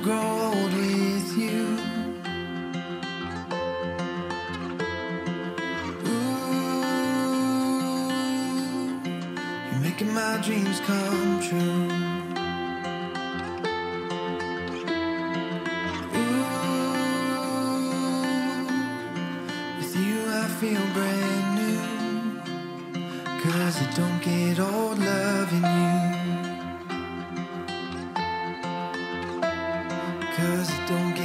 grow old with you. Ooh, you're making my dreams come true. Feel brand new, 'cause I don't get old loving you, 'cause I don't